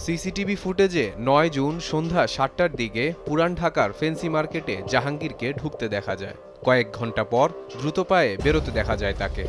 CCTV ফুটেজে ৯ June সন্ধ্যা ৭টার দিকে পুরান ঢাকার ফেন্সি মার্কেটে জাহাঙ্গীরকে ঢুকতে দেখা যায়। কয়েক ঘন্টা পর দ্রুত পায়ে বেরোতে দেখা যায় তাকে।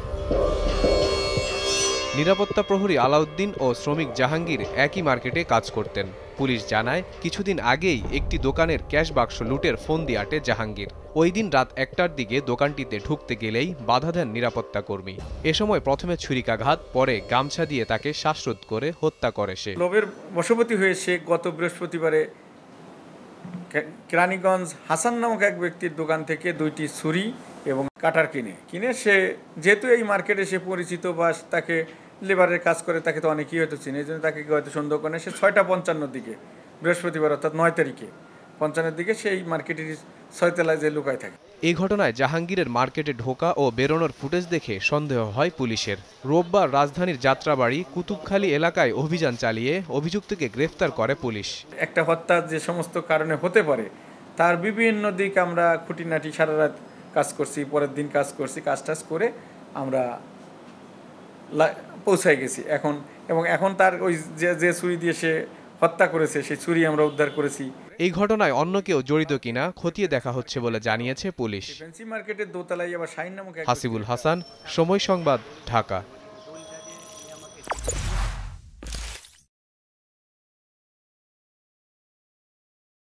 নিরাপত্তা প্রহরী আলাউদ্দিন ও শ্রমিক জাহাঙ্গীর একই মার্কেটে কাজ করতেন। পুলিশ জানায়, কিছুদিন আগেই একটি দোকানের ক্যাশ বাক্স লুটের ফোন দিয়ে আটে জাহাঙ্গীর। ওই দিন রাত ১টার দিকে দোকানটিতে ঢুকতে গেলেই বাধা দেন নিরাপত্তা কর্মী। এ সময় প্রথমে ছুরিকাঘাত, পরে গামছা দিয়ে তাকে শ্বাসরোধ করে হত্যা করে সে। লোভের বশবর্তী হয়ে সে গত বৃহস্পতিবারে কেরানীগঞ্জ হাসান নামক এক ব্যক্তির দোকান থেকে ২টি ছুরি এবং কাটার কিনে সে যেহেতু এই মার্কেটে সে পরিচিত বা তাকে লেবারের কাজ করে, তাকে তো অনেকেই হয়তো চিনে, এই জন্য তাকে হয়তো সন্দেহ করে। সে ৬টা৫৫ দিকে বৃহস্পতিবার অর্থাৎ ৯ তারিখে ৫৫ দিকে সেই মার্কেটের ৬ তলায় যে লুকায় থাকে। এই ঘটনায় জাহাঙ্গীরের মার্কেটে ঢোকা ও বেরোনোর ফুটেজ দেখে সন্দেহ হয় পুলিশের। রোববার রাজধানীর যাত্রাবাড়ি কুতুবখালী এলাকায় অভিযান চালিয়ে অভিযুক্তকে গ্রেফতার করে পুলিশ। একটা হত্যা যে সমস্ত কারণে হতে পারে তার বিভিন্ন দিক আমরা খুঁটিনাটি সারা রাত কাজ করছি, পরের দিন কাজ করছি, কাজ করে আমরা পৌঁছায় গেছি এখন তার ওই যে ছুরি দিয়ে সে হত্যা করেছে সেই ছুরি আমরা উদ্ধার করেছি। এই ঘটনায় অন্য কেউ জড়িত কিনা খতিয়ে দেখা হচ্ছে বলে জানিয়েছে পুলিশ। ফেন্সি মার্কেটের দোতলায় আবার শাহিন নামক হাসিবুল হাসান, সময় সংবাদ, ঢাকা।